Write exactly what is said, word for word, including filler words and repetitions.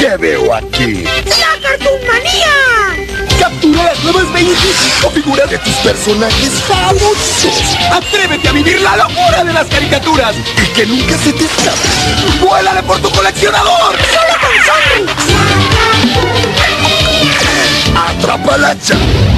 ¿Qué veo aquí? ¡La Cartoon Manía! ¡Captura las nuevas veinticinco figuras de tus personajes favoritos! ¡Atrévete a vivir la locura de las caricaturas! ¡Y que nunca se te escape! ¡Vuélale por tu coleccionador! ¡Solo con Sonrix! ¡Atrápala ya!